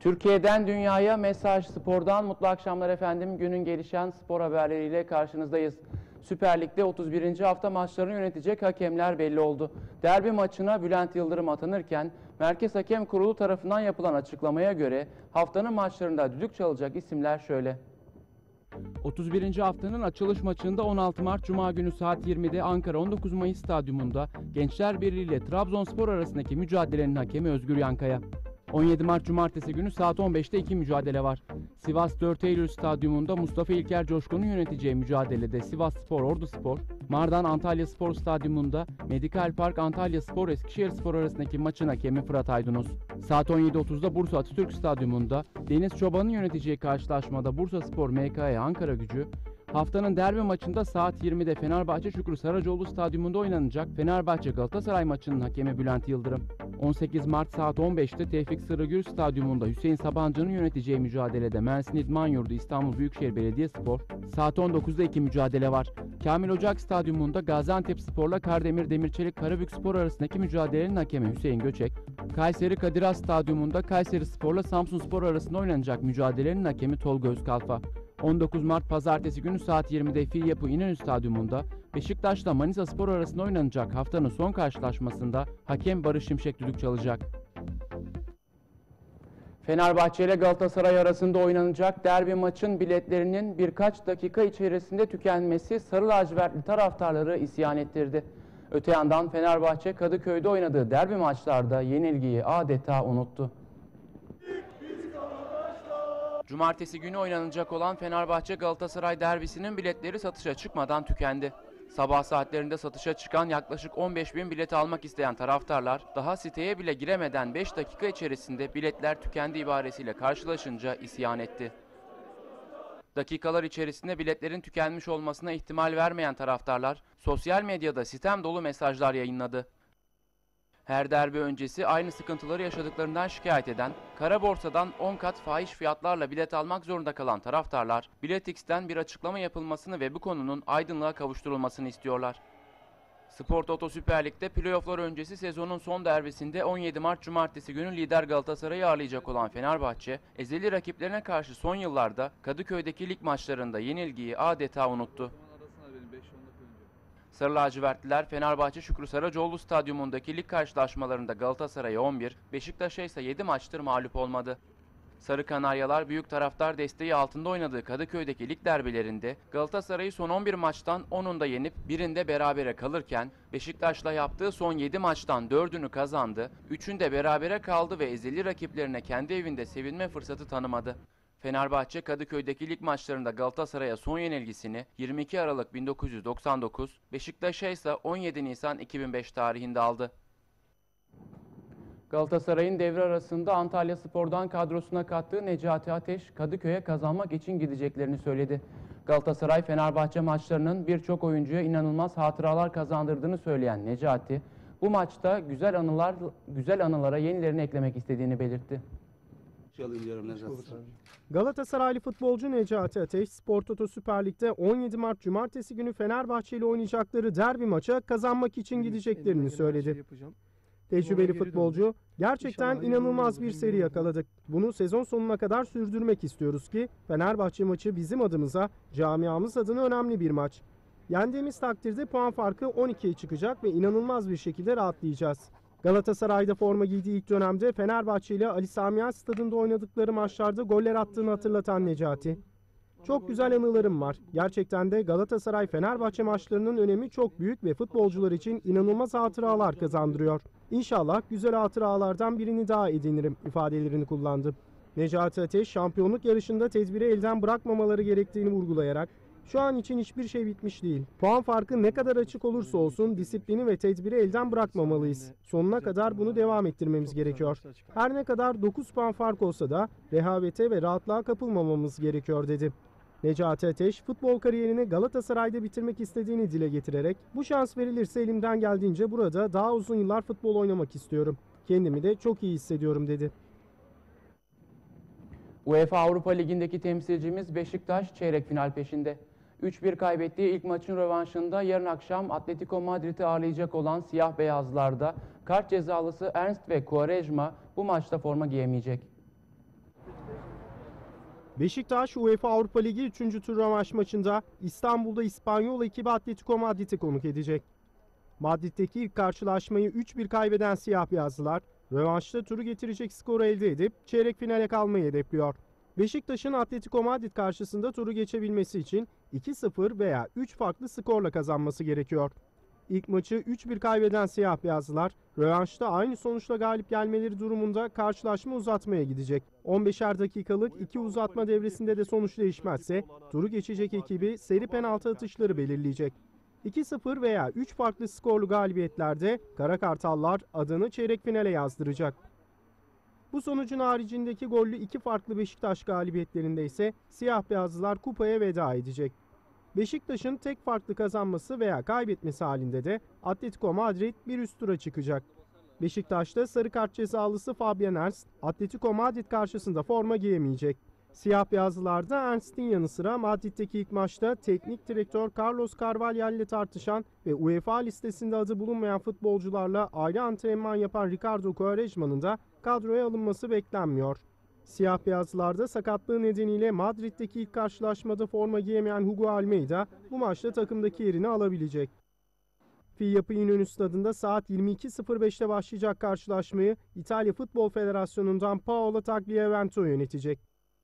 Türkiye'den dünyaya mesaj, spordan mutlu akşamlar efendim. Günün gelişen spor haberleriyle karşınızdayız. Süper Lig'de 31. hafta maçlarını yönetecek hakemler belli oldu. Derbi maçına Bülent Yıldırım atanırken Merkez Hakem Kurulu tarafından yapılan açıklamaya göre haftanın maçlarında düdük çalacak isimler şöyle. 31. haftanın açılış maçında 16 Mart Cuma günü saat 20'de Ankara 19 Mayıs Stadyumunda Gençler Birliği ile Trabzonspor arasındaki mücadelenin hakemi Özgür Yankaya. 17 Mart Cumartesi günü saat 15'te iki mücadele var. Sivas 4 Eylül Stadyumunda Mustafa İlker Coşkun'un yöneteceği mücadelede Sivasspor Orduspor, Mardan Antalyaspor Stadyumunda Medikal Park Antalyaspor Eskişehirspor arasındaki maçın hakemi Fırat Aydınus. Saat 17.30'da Bursa Atatürk Stadyumunda Deniz Çoban'ın yöneteceği karşılaşmada Bursaspor MK'ya Ankara Gücü, haftanın derbi maçında saat 20'de Fenerbahçe Şükrü Saracoğlu Stadyumunda oynanacak Fenerbahçe Galatasaray maçının hakemi Bülent Yıldırım. 18 Mart saat 15'te Tevfik Sırrıgül Stadyumunda Hüseyin Sabancı'nın yöneteceği mücadelede Mersin İdman Yurdu İstanbul Büyükşehir Belediyespor, saat 19'da iki mücadele var. Kamil Ocak Stadyumunda Gaziantepspor'la Kardemir Demirçelik Karabükspor arasındaki mücadelenin hakemi Hüseyin Göçek, Kayseri Kadir Has Stadyumunda Kayserispor'la Samsunspor arasında oynanacak mücadelenin hakemi Tolga Özkalfa. 19 Mart Pazartesi günü saat 20'de Filyapı İnönü Stadyumunda Beşiktaş'la Manisaspor arasında oynanacak haftanın son karşılaşmasında hakem Barış Şimşek düdük çalacak. Fenerbahçe ile Galatasaray arasında oynanacak derbi maçın biletlerinin birkaç dakika içerisinde tükenmesi sarı lacivertli taraftarları isyan ettirdi. Öte yandan Fenerbahçe Kadıköy'de oynadığı derbi maçlarda yenilgiyi adeta unuttu. Cumartesi günü oynanacak olan Fenerbahçe-Galatasaray derbisinin biletleri satışa çıkmadan tükendi. Sabah saatlerinde satışa çıkan yaklaşık 15.000 bilet almak isteyen taraftarlar daha siteye bile giremeden 5 dakika içerisinde biletler tükendi ibaresiyle karşılaşınca isyan etti. Dakikalar içerisinde biletlerin tükenmiş olmasına ihtimal vermeyen taraftarlar sosyal medyada sitem dolu mesajlar yayınladı. Her derbi öncesi aynı sıkıntıları yaşadıklarından şikayet eden, kara borsadan 10 kat fahiş fiyatlarla bilet almak zorunda kalan taraftarlar, Biletix'ten bir açıklama yapılmasını ve bu konunun aydınlığa kavuşturulmasını istiyorlar. Spor Toto Süper Lig'de playofflar öncesi sezonun son derbisinde 17 Mart Cumartesi günü lider Galatasaray'ı ağırlayacak olan Fenerbahçe, ezeli rakiplerine karşı son yıllarda Kadıköy'deki lig maçlarında yenilgiyi adeta unuttu. Sarı lacivertliler Fenerbahçe Şükrü Saracoğlu Stadyumundaki lig karşılaşmalarında Galatasaray'a 11, Beşiktaş'a ise 7 maçtır mağlup olmadı. Sarı Kanaryalar büyük taraftar desteği altında oynadığı Kadıköy'deki lig derbilerinde Galatasaray'ı son 11 maçtan 10'unda yenip birinde berabere kalırken Beşiktaş'la yaptığı son 7 maçtan 4'ünü kazandı, 3'ünde berabere kaldı ve ezeli rakiplerine kendi evinde sevinme fırsatı tanımadı. Fenerbahçe Kadıköy'deki lig maçlarında Galatasaray'a son yenilgisini 22 Aralık 1999, Beşiktaş'a ise 17 Nisan 2005 tarihinde aldı. Galatasaray'ın devre arasında Antalyaspor'dan kadrosuna kattığı Necati Ateş, Kadıköy'e kazanmak için gideceklerini söyledi. Galatasaray-Fenerbahçe maçlarının birçok oyuncuya inanılmaz hatıralar kazandırdığını söyleyen Necati, bu maçta güzel anılara yenilerini eklemek istediğini belirtti. Galatasaraylı futbolcu Necati Ateş, Spor Toto Süper Lig'de 17 Mart Cumartesi günü Fenerbahçe ile oynayacakları derbi maça kazanmak için gideceklerini söyledi. Tecrübeli futbolcu, gerçekten inanılmaz bir seri yakaladık. Bunu sezon sonuna kadar sürdürmek istiyoruz ki Fenerbahçe maçı bizim adımıza, camiamız adına önemli bir maç. Yendiğimiz takdirde puan farkı 12'ye çıkacak ve inanılmaz bir şekilde rahatlayacağız. Galatasaray'da forma giydiği ilk dönemde Fenerbahçe ile Ali Sami Yen Stadı'nda oynadıkları maçlarda goller attığını hatırlatan Necati. Çok güzel anılarım var. Gerçekten de Galatasaray-Fenerbahçe maçlarının önemi çok büyük ve futbolcular için inanılmaz hatıralar kazandırıyor. İnşallah güzel hatıralardan birini daha edinirim ifadelerini kullandı. Necati Ateş, şampiyonluk yarışında tedbiri elden bırakmamaları gerektiğini vurgulayarak, şu an için hiçbir şey bitmiş değil. Puan farkı ne kadar açık olursa olsun disiplini ve tedbiri elden bırakmamalıyız. Sonuna kadar bunu devam ettirmemiz gerekiyor. Her ne kadar 9 puan fark olsa da rehavete ve rahatlığa kapılmamamız gerekiyor dedi. Necati Ateş, futbol kariyerini Galatasaray'da bitirmek istediğini dile getirerek, bu şans verilirse elimden geldiğince burada daha uzun yıllar futbol oynamak istiyorum. Kendimi de çok iyi hissediyorum dedi. UEFA Avrupa Ligi'ndeki temsilcimiz Beşiktaş çeyrek final peşinde. 3-1 kaybettiği ilk maçın rövanşında yarın akşam Atletico Madrid'i ağırlayacak olan siyah beyazlarda kart cezalısı Ernst ve Quaresma bu maçta forma giyemeyecek. Beşiktaş UEFA Avrupa Ligi 3. tur rövanş maçında İstanbul'da İspanyol ekibi Atletico Madrid'i konuk edecek. Madrid'deki ilk karşılaşmayı 3-1 kaybeden siyah beyazlılar, rövanşta turu getirecek skoru elde edip çeyrek finale kalmayı hedefliyor. Beşiktaş'ın Atletico Madrid karşısında turu geçebilmesi için 2-0 veya 3 farklı skorla kazanması gerekiyor. İlk maçı 3-1 kaybeden siyah beyazlılar, rövanşta aynı sonuçla galip gelmeleri durumunda karşılaşma uzatmaya gidecek. 15'er dakikalık 2 uzatma devresinde de sonuç değişmezse turu geçecek ekibi seri penaltı atışları belirleyecek. 2-0 veya 3 farklı skorlu galibiyetlerde Kara Kartallar adını çeyrek finale yazdıracak. Bu sonucun haricindeki gollü 2 farklı Beşiktaş galibiyetlerinde ise siyah beyazlılar kupaya veda edecek. Beşiktaş'ın tek farklı kazanması veya kaybetmesi halinde de Atletico Madrid bir üst tura çıkacak. Beşiktaş'ta sarı kart cezalısı Fabian Ernst, Atletico Madrid karşısında forma giyemeyecek. Siyah beyazlılarda Ernst'in yanı sıra Madrid'deki ilk maçta teknik direktör Carlos Carvalhal ile tartışan ve UEFA listesinde adı bulunmayan futbolcularla ayrı antrenman yapan Ricardo Quaresma'nın da kadroya alınması beklenmiyor. Siyah beyazlılarda sakatlığı nedeniyle Madrid'deki ilk karşılaşmada forma giyemeyen Hugo Almeida bu maçta takımdaki yerini alabilecek. Yapı İnönü Stadı'nda saat 22.05'te başlayacak karşılaşmayı İtalya Futbol Federasyonu'ndan Paolo Tagliavento yönetecek.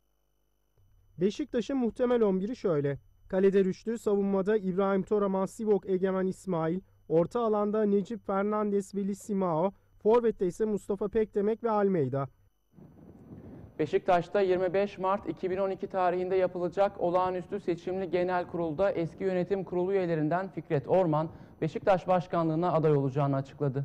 Beşiktaş'ın muhtemel 11'i şöyle: kalede Rüştü, savunmada İbrahim Toraman, Sivok, Egemen İsmail, orta alanda Necip Fernandes ve Lissimao, forvette ise Mustafa Pekdemek ve Almeida. Beşiktaş'ta 25 Mart 2012 tarihinde yapılacak olağanüstü seçimli genel kurulda eski yönetim kurulu üyelerinden Fikret Orman, Beşiktaş başkanlığına aday olacağını açıkladı.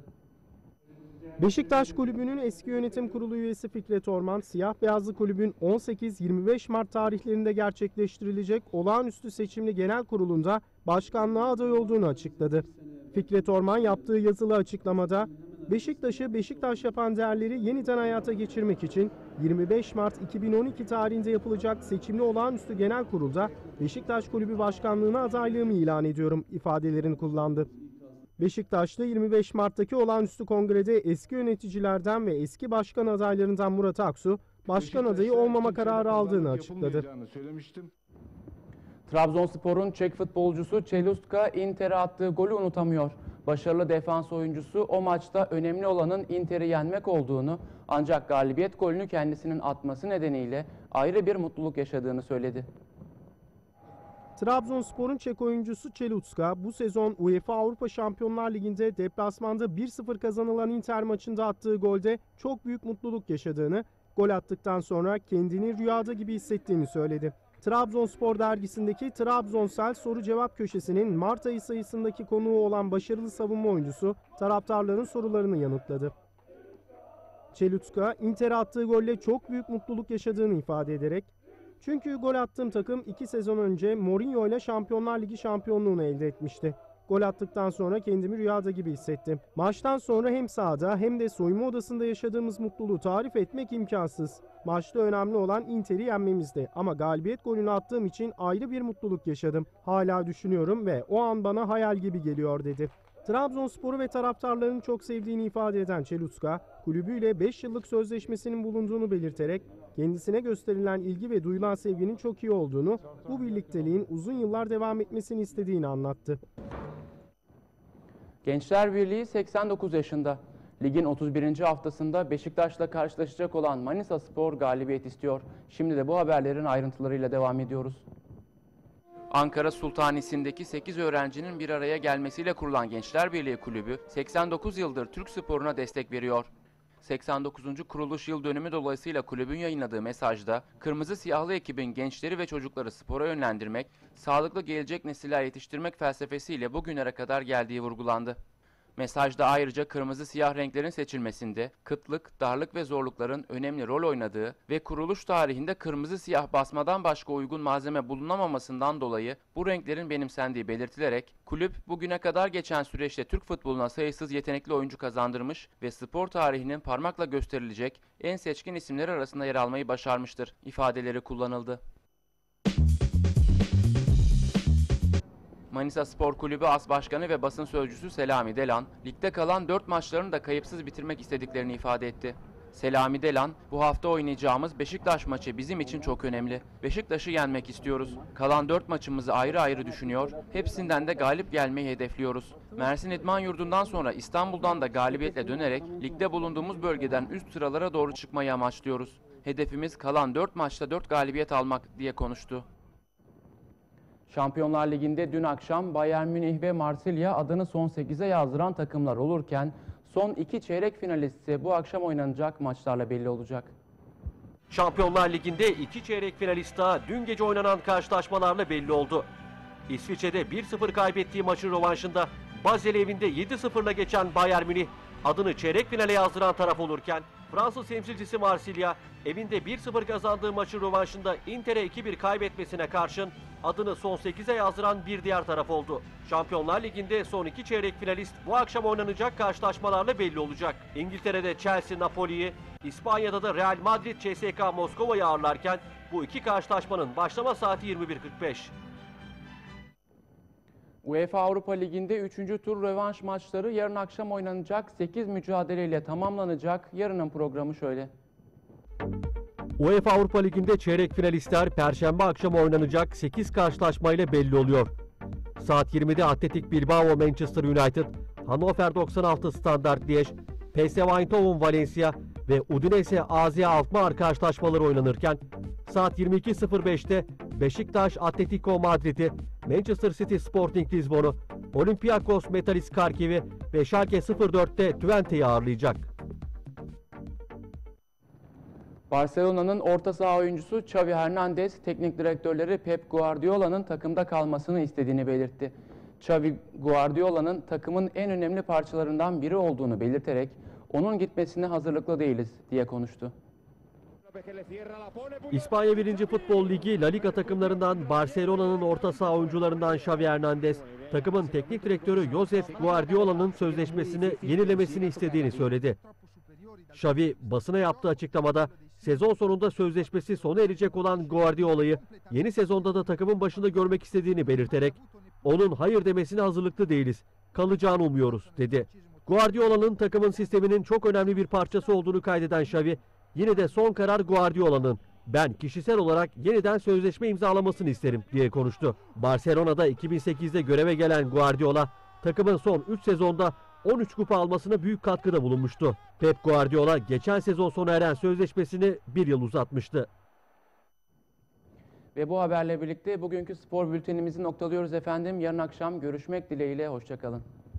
Beşiktaş Kulübü'nün eski yönetim kurulu üyesi Fikret Orman, Siyah Beyazlı Kulübün 18-25 Mart tarihlerinde gerçekleştirilecek olağanüstü seçimli genel kurulunda başkanlığa aday olduğunu açıkladı. Fikret Orman yaptığı yazılı açıklamada, Beşiktaş'ı Beşiktaş yapan değerleri yeniden hayata geçirmek için 25 Mart 2012 tarihinde yapılacak seçimli olağanüstü genel kurulda Beşiktaş Kulübü başkanlığına adaylığımı ilan ediyorum ifadelerini kullandı. Beşiktaş'ta 25 Mart'taki olağanüstü kongrede eski yöneticilerden ve eski başkan adaylarından Murat Aksu, başkan adayı olmama kararı aldığını açıkladı. Trabzonspor'un Çek futbolcusu Çeluska Inter'e attığı golü unutamıyor. Başarılı defans oyuncusu o maçta önemli olanın Inter'i yenmek olduğunu, ancak galibiyet golünü kendisinin atması nedeniyle ayrı bir mutluluk yaşadığını söyledi. Trabzonspor'un Çek oyuncusu Çeluska bu sezon UEFA Avrupa Şampiyonlar Ligi'nde deplasmanda 1-0 kazanılan Inter maçında attığı golde çok büyük mutluluk yaşadığını, gol attıktan sonra kendini rüyada gibi hissettiğini söyledi. Trabzonspor dergisindeki Trabzonsel soru cevap köşesinin Mart ayı sayısındaki konuğu olan başarılı savunma oyuncusu taraftarların sorularını yanıtladı. Çeluska, Inter'e attığı golle çok büyük mutluluk yaşadığını ifade ederek, "Çünkü gol attığım takım 2 sezon önce Mourinho ile Şampiyonlar Ligi şampiyonluğunu elde etmişti. Gol attıktan sonra kendimi rüyada gibi hissettim. Maçtan sonra hem sahada hem de soyunma odasında yaşadığımız mutluluğu tarif etmek imkansız. Maçta önemli olan Inter'i yenmemizdi ama galibiyet golünü attığım için ayrı bir mutluluk yaşadım. Hala düşünüyorum ve o an bana hayal gibi geliyor" dedi. Trabzonspor'u ve taraftarlarını çok sevdiğini ifade eden Çeluska, kulübüyle 5 yıllık sözleşmesinin bulunduğunu belirterek kendisine gösterilen ilgi ve duyulan sevginin çok iyi olduğunu, bu birlikteliğin uzun yıllar devam etmesini istediğini anlattı. Gençler Birliği 89 yaşında. Ligin 31. haftasında Beşiktaş'la karşılaşacak olan Manisaspor galibiyet istiyor. Şimdi de bu haberlerin ayrıntılarıyla devam ediyoruz. Ankara Sultanisi'ndeki 8 öğrencinin bir araya gelmesiyle kurulan Gençler Birliği Kulübü 89 yıldır Türk sporuna destek veriyor. 89. kuruluş yıl dönümü dolayısıyla kulübün yayınladığı mesajda kırmızı siyahlı ekibin gençleri ve çocukları spora yönlendirmek, sağlıklı gelecek nesiller yetiştirmek felsefesiyle bugünlere kadar geldiği vurgulandı. Mesajda ayrıca kırmızı siyah renklerin seçilmesinde kıtlık, darlık ve zorlukların önemli rol oynadığı ve kuruluş tarihinde kırmızı siyah basmadan başka uygun malzeme bulunamamasından dolayı bu renklerin benimsendiği belirtilerek kulüp bugüne kadar geçen süreçte Türk futboluna sayısız yetenekli oyuncu kazandırmış ve spor tarihinin parmakla gösterilecek en seçkin isimleri arasında yer almayı başarmıştır ifadeleri kullanıldı. Manisa Spor Kulübü As Başkanı ve basın sözcüsü Selami Delan, ligde kalan 4 maçlarını da kayıpsız bitirmek istediklerini ifade etti. Selami Delan, bu hafta oynayacağımız Beşiktaş maçı bizim için çok önemli. Beşiktaş'ı yenmek istiyoruz. Kalan 4 maçımızı ayrı ayrı düşünüyor, hepsinden de galip gelmeyi hedefliyoruz. Mersin İdman Yurdu'ndan sonra İstanbul'dan da galibiyetle dönerek ligde bulunduğumuz bölgeden üst sıralara doğru çıkmayı amaçlıyoruz. Hedefimiz kalan 4 maçta 4 galibiyet almak diye konuştu. Şampiyonlar Ligi'nde dün akşam Bayern Münih ve Marsilya adını son 8'e yazdıran takımlar olurken son 2 çeyrek finalist ise bu akşam oynanacak maçlarla belli olacak. Şampiyonlar Ligi'nde 2 çeyrek finalist daha dün gece oynanan karşılaşmalarla belli oldu. İsviçre'de 1-0 kaybettiği maçın rövanşında Basel evinde 7-0'la geçen Bayern Münih adını çeyrek finale yazdıran taraf olurken Fransız temsilcisi Marsilya evinde 1-0 kazandığı maçın rövanşında Inter'e 2-1 kaybetmesine karşın adını son 8'e yazdıran bir diğer taraf oldu. Şampiyonlar Ligi'nde son 2 çeyrek finalist bu akşam oynanacak karşılaşmalarla belli olacak. İngiltere'de Chelsea Napoli'yi, İspanya'da da Real Madrid CSKA Moskova'yı ağırlarken bu iki karşılaşmanın başlama saati 21.45. UEFA Avrupa Ligi'nde 3. tur rövanş maçları yarın akşam oynanacak 8 mücadeleyle tamamlanacak. Yarının programı şöyle. UEFA Avrupa Ligi'nde çeyrek finalistler Perşembe akşamı oynanacak 8 karşılaşmayla belli oluyor. Saat 20'de Atletik Bilbao Manchester United, Hannover 96 Standard Liège, PSV Eindhoven Valencia ve Udinese AZ Alkmaar karşılaşmaları oynanırken saat 22.05'te Beşiktaş Atletico Madrid'i, Manchester City Sporting Lisbon'u, Olympiakos Metalist Karkiv'i ve Schalke 04'te Twente'yi ağırlayacak. Barcelona'nın orta saha oyuncusu Xavi Hernandez, teknik direktörleri Pep Guardiola'nın takımda kalmasını istediğini belirtti. Xavi, Guardiola'nın takımın en önemli parçalarından biri olduğunu belirterek onun gitmesine hazırlıklı değiliz diye konuştu. İspanya 1. Futbol Ligi La Liga takımlarından Barcelona'nın orta saha oyuncularından Xavi Hernandez, takımın teknik direktörü Josep Guardiola'nın sözleşmesini yenilemesini istediğini söyledi. Xavi basına yaptığı açıklamada sezon sonunda sözleşmesi sona erecek olan Guardiola'yı yeni sezonda da takımın başında görmek istediğini belirterek onun hayır demesine hazırlıklı değiliz, kalacağını umuyoruz dedi. Guardiola'nın takımın sisteminin çok önemli bir parçası olduğunu kaydeden Xavi, yine de son karar Guardiola'nın, ben kişisel olarak yeniden sözleşme imzalamasını isterim diye konuştu. Barcelona'da 2008'de göreve gelen Guardiola, takımın son 3 sezonda 13 kupa almasına büyük katkıda bulunmuştu. Pep Guardiola geçen sezon sona eren sözleşmesini 1 yıl uzatmıştı. Ve bu haberle birlikte bugünkü spor bültenimizi noktalıyoruz efendim. Yarın akşam görüşmek dileğiyle, hoşça kalın.